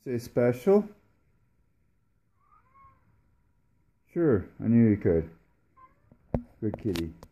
Say special? Sure, I knew you could. Good kitty.